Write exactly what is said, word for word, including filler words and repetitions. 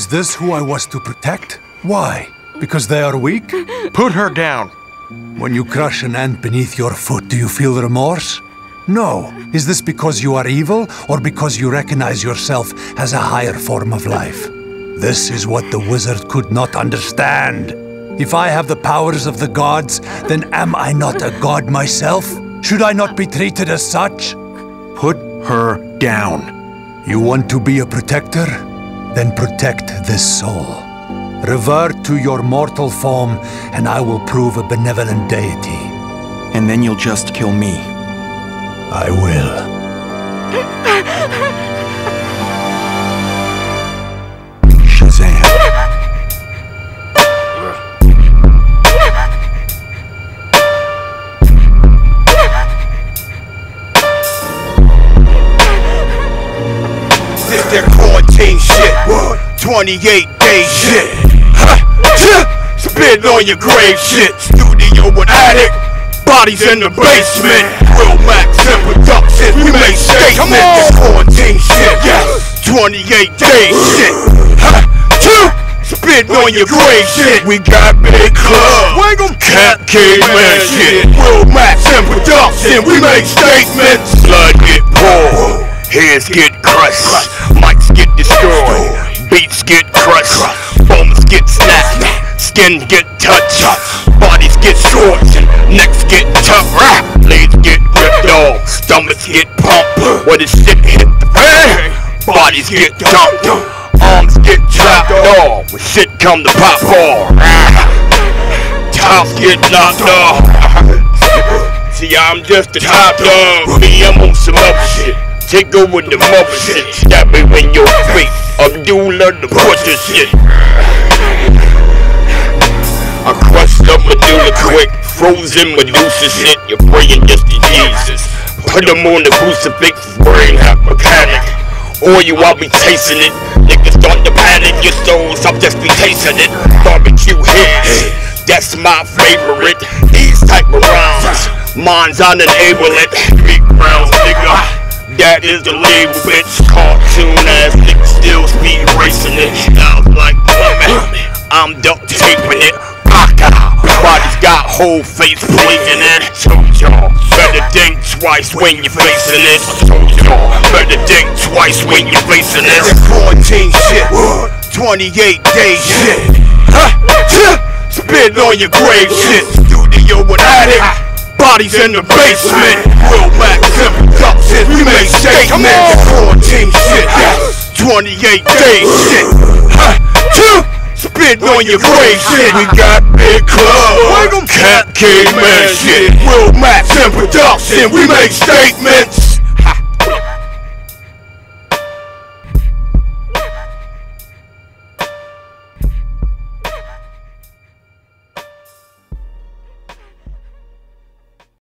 Is this who I was to protect? Why? Because they are weak? Put her down. When you crush an ant beneath your foot, do you feel remorse? No. Is this because you are evil, or because you recognize yourself as a higher form of life? This is what the wizard could not understand. If I have the powers of the gods, then am I not a god myself? Should I not be treated as such? Put her down. You want to be a protector? Then protect this soul. Revert to your mortal form, and I will prove a benevolent deity. And then you'll just kill me. I will. Shazam. This that quarantine shit. twenty-eight day shit. Spit on your grave shit. Studio with attic. Bodies in the basement. Real Max and Productions. We make statements. This quarantine shit. Yes. twenty-eight day shit. Spit on your grave shit. We got big clubs. Cat caveman shit. Real Max and Productions. We make statements. Blood get poured. Heads get crushed. Mics get destroyed. Beats get crushed. Bones get snapped. Skin get touched. Bodies get scorched. Necks get tough. Legs get ripped off. Stomachs get pumped. When the shit hit the fan, bodies get dumped. Arms get chopped off. When shit come to pop off, tops get knocked off. See, I'm just the top dog. Me, I'm on some other shit. Take over the mother shit. Stab me in your face. Abdullah the butcher shit. I crushed up Medulla quick. Frozen Medusa shit. You're praying just to Jesus. Put them on the crucifix. Brain half mechanic. Or you I'll be tasting it. Niggas start to panic. Your souls, I'll just be tasting it. Barbecue hits. That's my favorite. These type of rounds. Mine's unenable it. Three rounds, nigga. That is the label, bitch. Cartoon ass nigga still speed racing it. Sounds like woman. I'm duct taping it. Body's got whole face blazing it. So y'all better think twice when you're facing it. So y'all better think twice when you're facing it. fourteen shit. twenty-eight day shit. Spit on your grave shit. Studio with attic. Bodies in the basement. Real Max and Productions. We make statements. fourteen shit. twenty-eight day shit. Spit on your grave shit. We got big clubs. Cat caveman shit. Real Max and Productions. We make statements.